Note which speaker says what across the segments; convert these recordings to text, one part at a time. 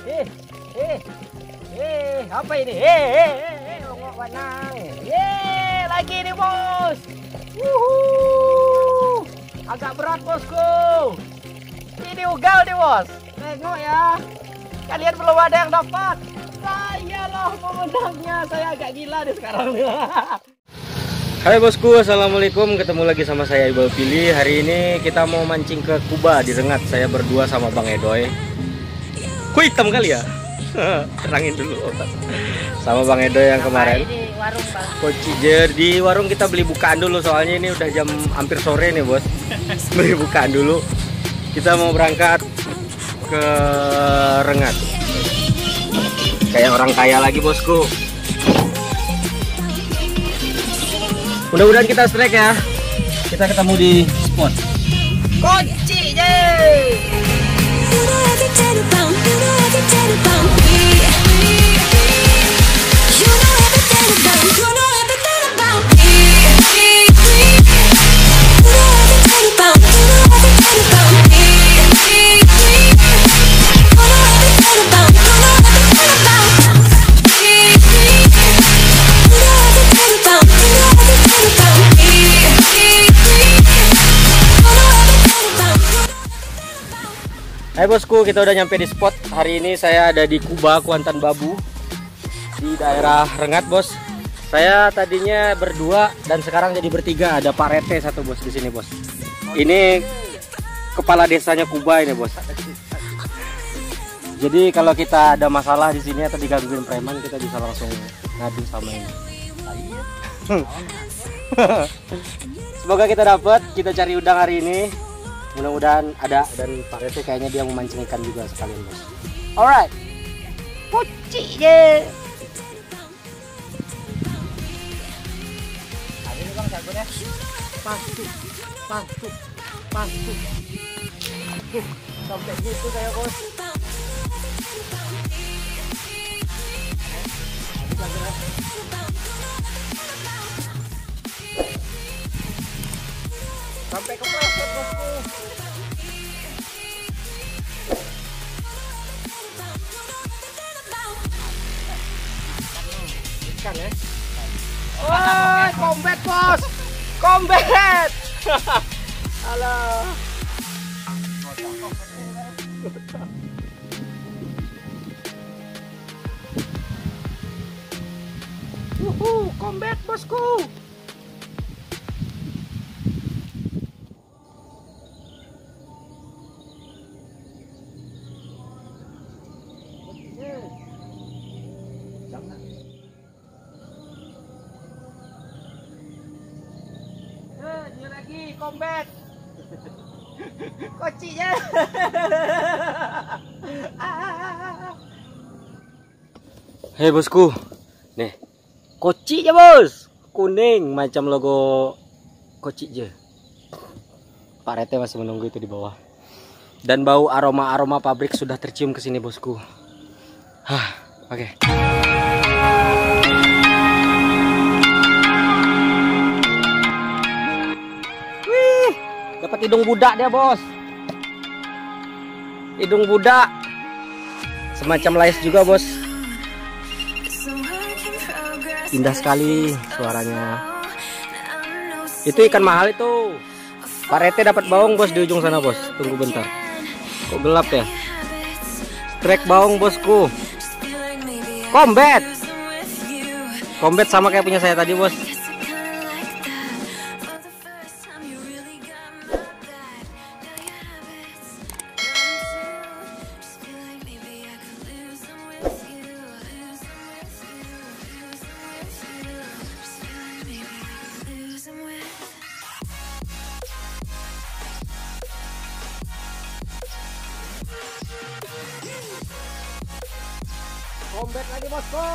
Speaker 1: Apa ini? Longok banang. Lagi nih bos. Agak berat bosku. Ini ugal nih bos. Tengok ya. Kalian belum ada yang dapat. Saya loh pemenangnya. Saya agak gila nih sekarang.
Speaker 2: Hai bosku, assalamualaikum. Ketemu lagi sama saya Iqbal Pilih. Hari ini kita mau mancing ke Kuba di Rengat. Saya berdua sama Bang Edoy. Kok hitam kali ya? Terangin dulu sama Bang Edoy yang kemarin.
Speaker 1: Ini warung bang.
Speaker 2: Kocijer di warung kita beli bukaan dulu, soalnya ini udah jam hampir sore nih bos. Beli bukaan dulu. Kita mau berangkat ke Rengat. Kayak orang kaya lagi bosku. Mudah-mudahan kita strike ya. Kita ketemu di spot
Speaker 1: Kocijer.
Speaker 2: Hai bosku, kita udah nyampe di spot. Hari ini saya ada di Kuba, Kuantan Babu, di daerah Rengat bos. Saya tadinya berdua dan sekarang jadi bertiga. Ada Pak Rete satu bos di sini bos. Ini kepala desanya Kuba ini bos. Jadi kalau kita ada masalah di sini atau digangguin preman, kita bisa langsung ngadu sama ini. Semoga kita dapat. Kita cari udang hari ini. Mudah-mudahan ada, dan Pak Rete kayaknya dia memancing ikan juga sekalian bos.
Speaker 1: Alright. Kocijer. Ada nih bang jagonya. Pasuk. Sampai gitu kayak bos. Sampai kepleset bosku. Ikan ya. Woi, kombet bos. Kombet. Halo. Kombet bosku. Dia lagi kombet. Kocinya.
Speaker 2: Hei bosku, nih koci ya bos, kuning macam logo koci aja. Pak Rete masih menunggu itu di bawah. Dan bau aroma pabrik sudah tercium ke sini bosku. Oke. Wih, dapat hidung budak dia bos. Hidung budak, semacam lais juga bos. Indah sekali suaranya. Itu ikan mahal itu. Pak Rete dapat baung bos di ujung sana bos. Tunggu bentar. Kok gelap ya? Strike baung bosku. Kombet. Kombet sama kayak punya saya tadi bos.
Speaker 1: Kombet lagi bosku.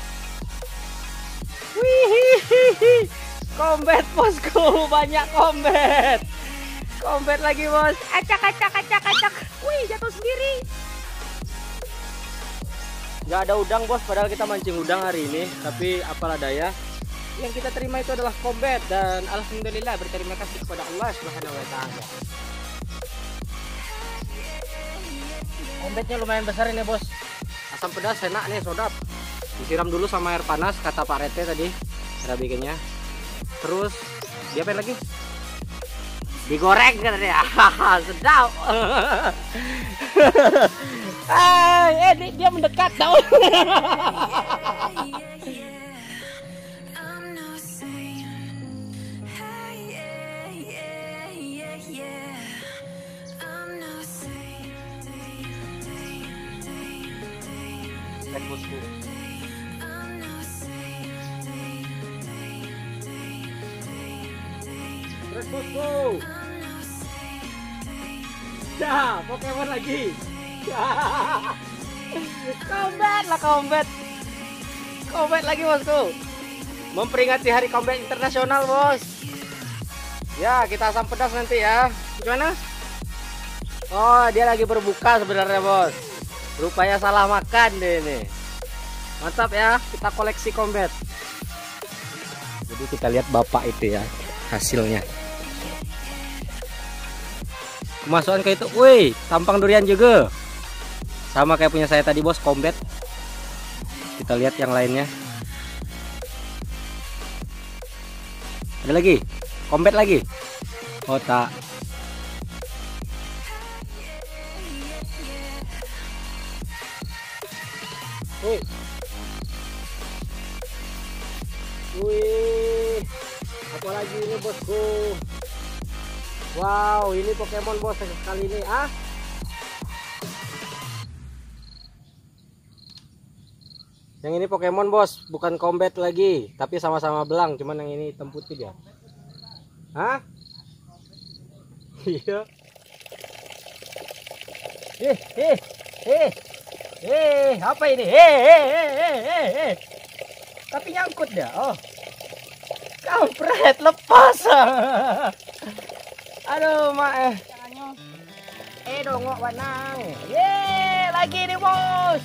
Speaker 1: Wih, kombet bosku, banyak kombet. Kombet lagi bos. Acak. Wih, jatuh sendiri.
Speaker 2: Nggak ada udang bos, padahal kita mancing udang hari ini. Tapi apalah daya, yang kita terima itu adalah kombet. Dan alhamdulillah berterima kasih kepada Allah Subhanahu wa Ta'ala.
Speaker 1: Kombetnya lumayan besar ini bos.
Speaker 2: Asam pedas enak nih, sodap. Disiram dulu sama air panas kata Pak Rete tadi cara bikinnya. Terus diapain lagi? Digoreng katanya. Sedap. Dia mendekat tau. Terus bosku. Ya, Pokemon lagi. Combat lah, combat. Combat lagi bosku. Memperingati Hari Combat Internasional, bos. Ya, kita asam pedas nanti ya. Gimana? Oh, dia lagi berbuka sebenarnya, bos. Rupanya salah makan deh ini. Mantap ya, kita koleksi combat. Jadi kita lihat bapak itu ya, hasilnya. Kemasukan kayak itu, wih, tampang durian juga. Sama kayak punya saya tadi, bos, combat. Kita lihat yang lainnya. Ada lagi? Combat lagi? Oh, tak. Wih. Wih. Apa lagi ini, bosku? Wow, ini Pokemon, bos, sekali ini. Ah. Yang ini Pokemon, bos, bukan combat lagi, tapi sama-sama belang, cuman yang ini hitam putih dia. Hah? Iya. Apa ini? Tapi nyangkut dia. Oh. Kampret, lepas. Aduh, mak. Dongok wanang. Lagi nih, bos.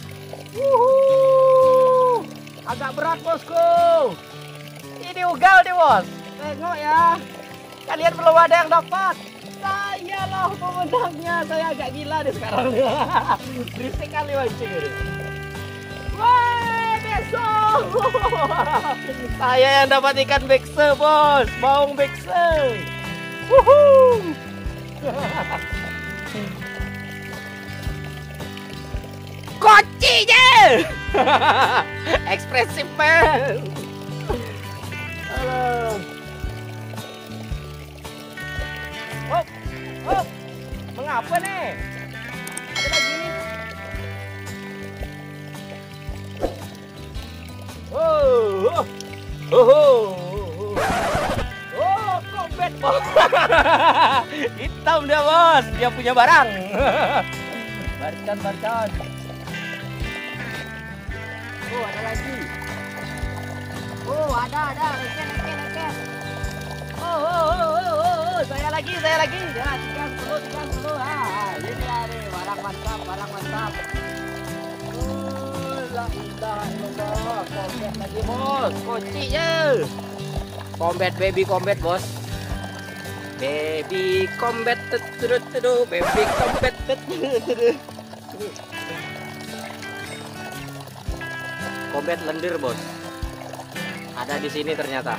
Speaker 2: Agak berat, bosku. Ini ugal nih, bos. Tengok ya. Kalian belum ada yang dapat. Saya lah pemenangnya. Saya agak gila nih sekarang. Berisik kali mancing ini. Wah, besok. Saya yang dapat ikan bekse, bos. Baung bekse. Kocinya. Ekspresif, man. Halo. Oh, mengapa nih? Ada lagi. Combat, bos. Hitam dia, bos. Dia punya barang. Barcan. Oh, ada lagi. Oh, ada. Reken. Oh, saya lagi. Ya, 30. Ah, ini nih, barang mantap. Oh, la ilaha illallah. Combat lagi, bos. Koci ya. Baby combat, bos. Baby combat, baby combat. Combat lendir, bos. Ada di sini ternyata.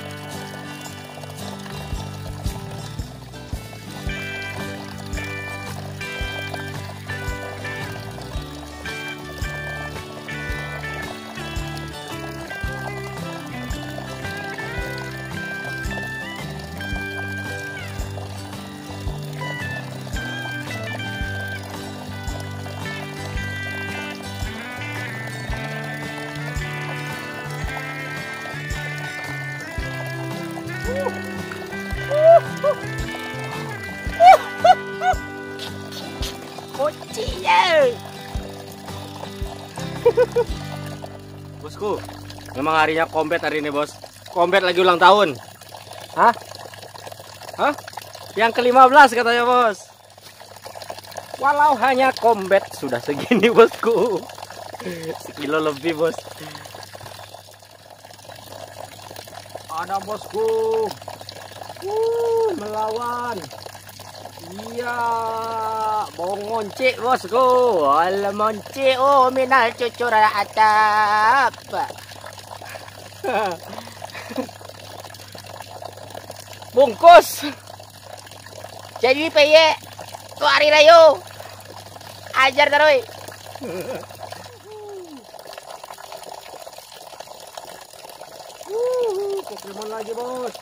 Speaker 2: Kocinya. Bosku, memang harinya combat hari ini, bos. Combat lagi ulang tahun. Hah? Yang ke-15 katanya, bos. Walau hanya combat sudah segini, bosku. Sekilo lebih, bos. Ada, bosku. Melawan.
Speaker 1: Iya, bong moncik bosku. Al moncik oh minal cucur atap. Bungkus. Jadi peye. Ku ari rayo. Ajar taruy.
Speaker 2: Pokemon lagi bos.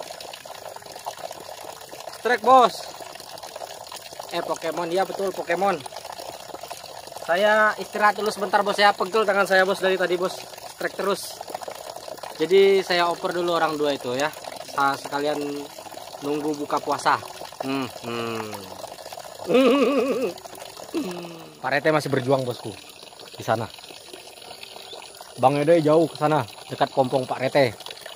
Speaker 2: Strike bos. Pokemon ya betul Pokemon. Saya istirahat dulu sebentar bos ya. Pegel tangan saya bos dari tadi bos. Strike terus. Jadi saya oper dulu orang dua itu ya. Sekalian nunggu buka puasa. Pak Rete masih berjuang bosku di sana. Bang Ede jauh ke sana dekat kompong Pak Rete.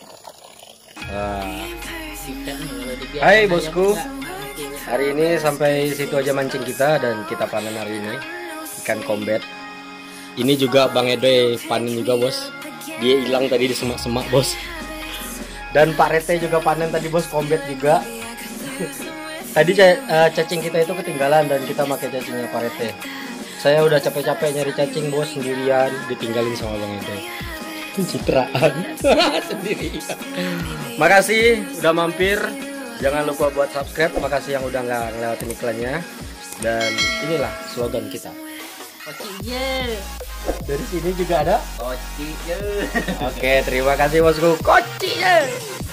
Speaker 2: Hai bosku. Hari ini sampai situ aja mancing kita dan kita panen hari ini ikan kombet. Ini juga Bang Ede panen juga bos. Dia hilang tadi di semak-semak bos. Dan Pak Rete juga panen tadi bos, kombet juga. Tadi cacing kita itu ketinggalan dan kita pakai cacingnya Pak Rete. Saya udah capek-capek nyari cacing bos sendirian, ditinggalin sama Bang Ede. Pencitraan sendirian. Makasih udah mampir. Jangan lupa buat subscribe. Makasih yang udah nggak ngelewatin iklannya. Dan inilah slogan kita.
Speaker 1: Kociye.
Speaker 2: Dari sini juga ada
Speaker 1: Kociye.
Speaker 2: Oke, terima kasih bosku. Kociye.